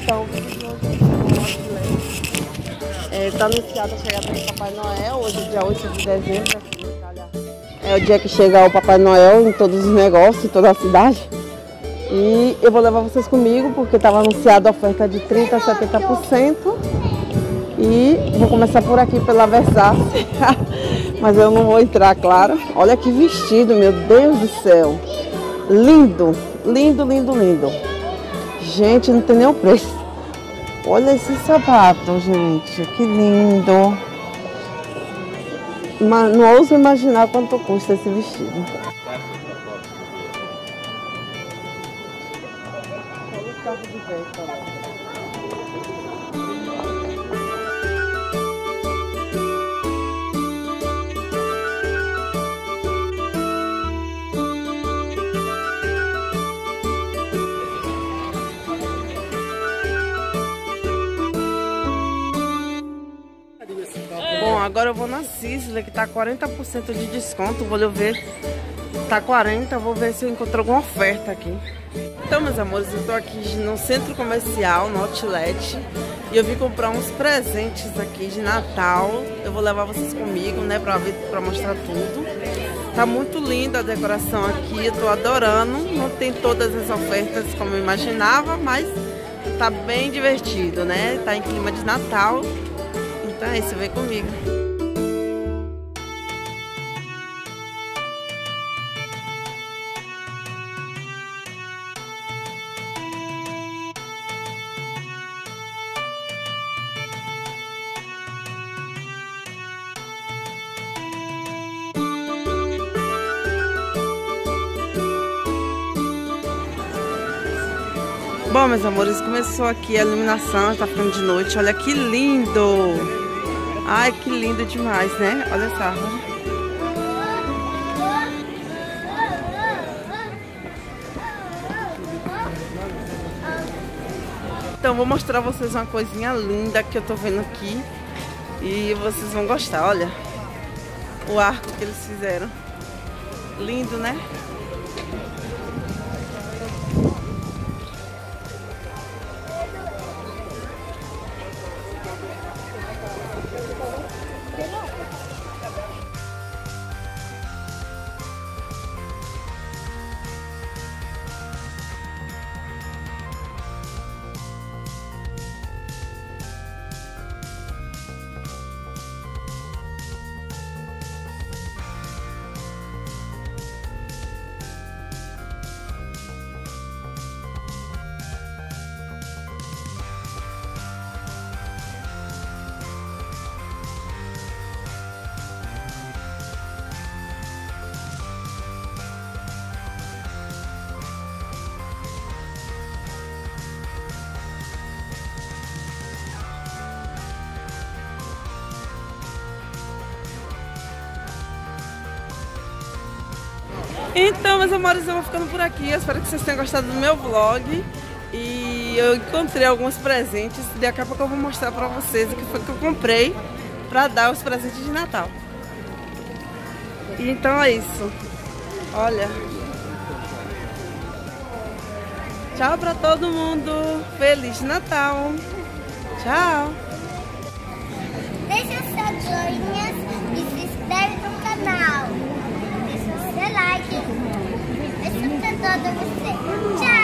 Então, o vídeo de hoje tá anunciada a chegada do Papai Noel, hoje é dia 8 de dezembro, aqui em Itália. É o dia que chega o Papai Noel em todos os negócios, em toda a cidade. E eu vou levar vocês comigo, porque estava anunciada a oferta de 30% a 70%. E vou começar por aqui, pela Versace. Mas eu não vou entrar, claro. Olha que vestido, meu Deus do céu. Lindo, lindo, lindo, lindo. Gente, não tem nem o preço. Olha esse sapato, gente. Que lindo. Mas não ouso imaginar quanto custa esse vestido. Olha o carro de vento, olha. Bom, agora eu vou na Sisley, que tá 40% de desconto. Vou ver, tá 40%, vou ver se eu encontro alguma oferta aqui. Então, meus amores, eu tô aqui no centro comercial, no Outlet, e eu vim comprar uns presentes aqui de Natal. Eu vou levar vocês comigo, né, pra mostrar tudo. Tá muito linda a decoração aqui, eu tô adorando. Não tem todas as ofertas como eu imaginava, mas tá bem divertido, né? Tá em clima de Natal. Então é isso, vem comigo. Bom, meus amores, começou aqui a iluminação, tá ficando de noite. Olha que lindo! Ai, que lindo demais, né? Olha essa árvore. Então, vou mostrar a vocês uma coisinha linda que eu tô vendo aqui. E vocês vão gostar, olha. O arco que eles fizeram. Lindo, né? Então, meus amores, eu vou ficando por aqui. Eu espero que vocês tenham gostado do meu vlog. E eu encontrei alguns presentes. Daqui a pouco eu vou mostrar pra vocês o que foi que eu comprei pra dar os presentes de Natal. E então é isso. Olha. Tchau pra todo mundo. Feliz Natal. Tchau. Deixa seu joinha e se inscreve no canal. Deixa seu like. Deixa eu cantar você. Tchau.